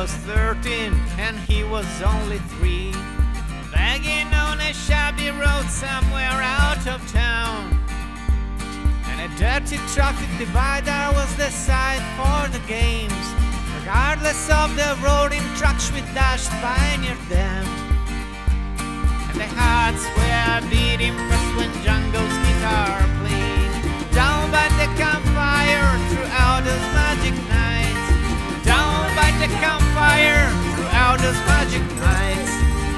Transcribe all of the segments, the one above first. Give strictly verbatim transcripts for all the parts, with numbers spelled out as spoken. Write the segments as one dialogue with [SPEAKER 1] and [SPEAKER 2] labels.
[SPEAKER 1] was thirteen and he was only three, begging on a shabby road somewhere out of town. And a dirty traffic divider was the site for the games. Regardless of the roaring trucks we dashed by near them. And the hearts were beating fast when Django's guitar played. Down by the campfire throughout those magic nights. Down by the campfire throughout those magic nights.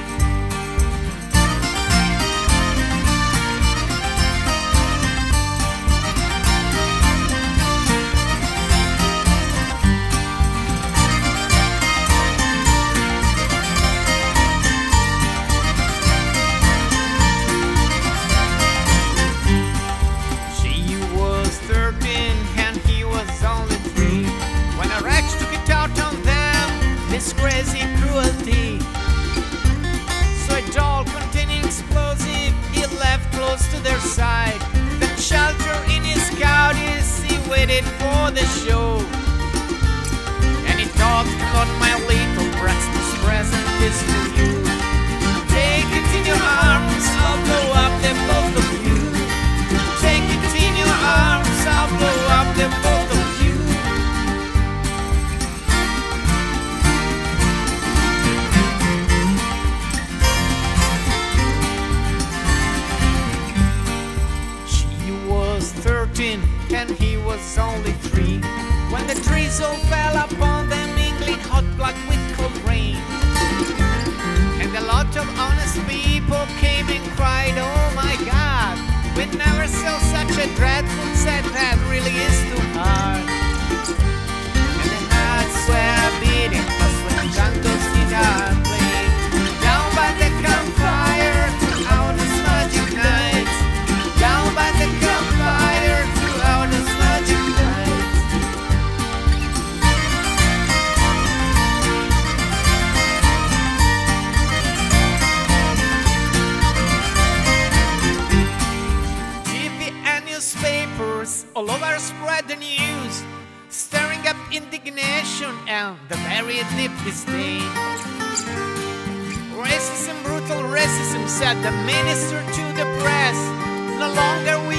[SPEAKER 1] This crazy cruelty. So a doll containing explosive he left close to their side. Then shelter in his cowardice he waited for the show. And he thought, "Lord, my little Braxton's present is for you. Take it in your arms, I'll blow up the both of you. Take it in your arms, I'll blow up the both of you." And he was only three when the trees all fell upon them, mingling hot blood with cold rain. And a lot of honest people came and cried, "Oh my God, we never saw such a dreadful set, that really is too hard." And the hearts were beating fast when Django's guitar played. Down by the campfire throughout those magic nights. Down by the campfire throughout those magic nights. T V and newspapers all over spread the news, stirring up indignation and the very deep disdain. Racism, brutal racism, said the minister to the press. No longer